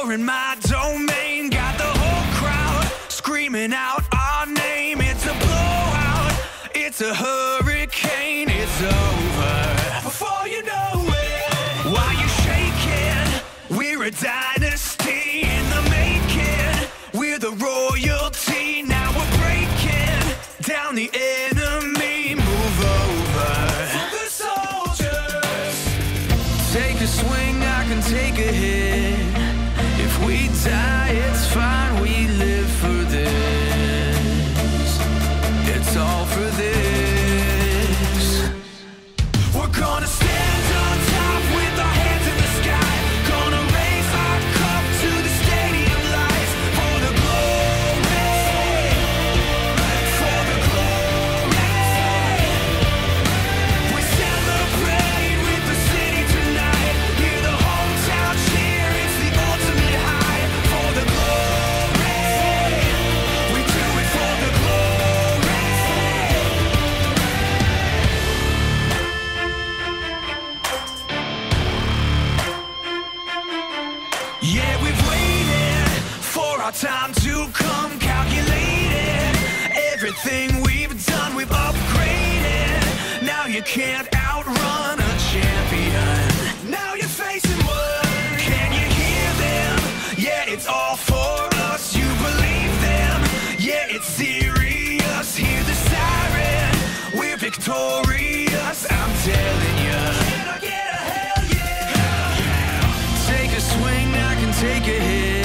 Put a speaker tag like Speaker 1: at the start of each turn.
Speaker 1: You're in my domain, got the whole crowd screaming out our name. It's a blowout, it's a hurricane, it's over before you know it. While you're shaking, we're a dynasty in the making. We're the royalty, now we're breaking down the enemy. Move over for the soldiers. Take a swing, I can take a hit. If we die, it's fine, we live for this. It's all for this. We're gonna stand on top with our hands in the sky. Gonna raise our cup to the stadium lights. For the glory, for the glory. We celebrate with the city tonight. Hear the hometown cheer, it's the ultimate high. For the glory, we do it for the glory. Yeah, we've waited for our time to come, calculated everything we've done, we've upgraded. Now you can't outrun a champion. Now you're facing one. Can you hear them? Yeah, it's all for us. You believe them? Yeah, it's serious. Hear the siren. We're victorious, I'm telling you. Can I get a hell yeah? Take a swing, I can take a hit.